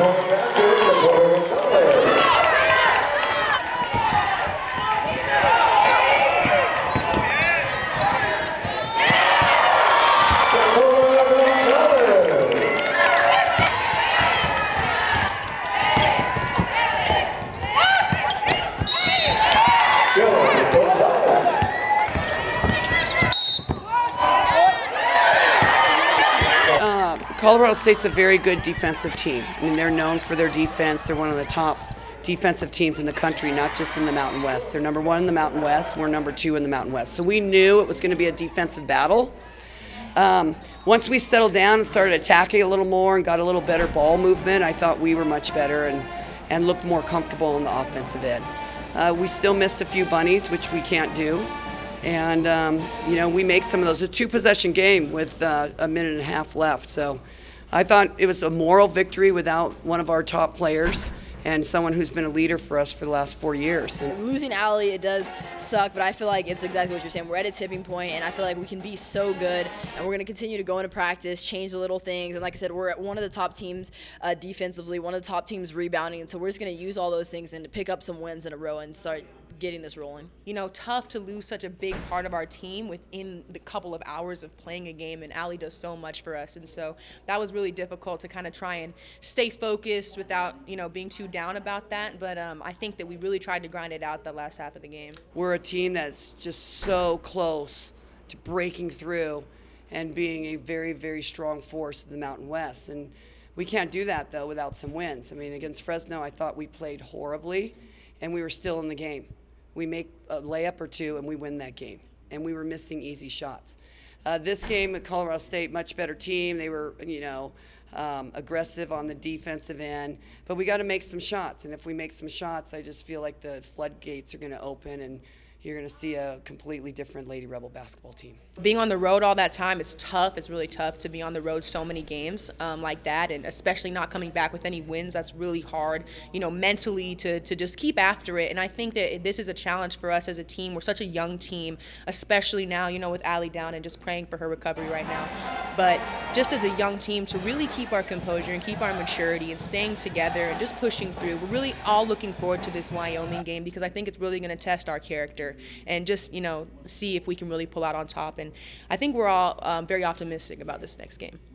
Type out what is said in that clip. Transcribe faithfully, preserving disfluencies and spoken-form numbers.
Colorado State's a very good defensive team. I mean, they're known for their defense. They're one of the top defensive teams in the country, not just in the Mountain West. They're number one in the Mountain West. We're number two in the Mountain West. So we knew it was going to be a defensive battle. Um, once we settled down and started attacking a little more and got a little better ball movement, I thought we were much better and, and looked more comfortable in the offensive end. Uh, we still missed a few bunnies, which we can't do. And, um, you know, we make some of those. A two-possession game with uh, a minute and a half left. So I thought it was a moral victory without one of our top players and someone who's been a leader for us for the last four years. And losing Aley, it does suck, but I feel like it's exactly what you're saying. We're at a tipping point, and I feel like we can be so good, and we're going to continue to go into practice, change the little things. And like I said, we're at one of the top teams uh, defensively, one of the top teams rebounding, and so we're just going to use all those things and to pick up some wins in a row and start getting this rolling. You know, tough to lose such a big part of our team within the couple of hours of playing a game, and Aley does so much for us, and so that was really difficult to kind of try and stay focused without, you know, being too down about that, but um, I think that we really tried to grind it out the last half of the game. We're a team that's just so close to breaking through and being a very, very strong force in the Mountain West, and we can't do that, though, without some wins. I mean, against Fresno, I thought we played horribly, and we were still in the game. We make a layup or two, and we win that game. And we were missing easy shots. Uh, this game at Colorado State, much better team. They were, you know, um, aggressive on the defensive end. But we got to make some shots. And if we make some shots, I just feel like the floodgates are going to open, and you're going to see a completely different Lady Rebel basketball team. Being on the road all that time, it's tough. It's really tough to be on the road so many games um, like that, and especially not coming back with any wins. That's really hard, you know, mentally to, to just keep after it. And I think that this is a challenge for us as a team. We're such a young team, especially now, you know, with Aley down and just praying for her recovery right now. But just as a young team, to really keep our composure and keep our maturity and staying together and just pushing through. We're really all looking forward to this Wyoming game because I think it's really going to test our character and just, you know, see if we can really pull out on top. And I think we're all um, very optimistic about this next game.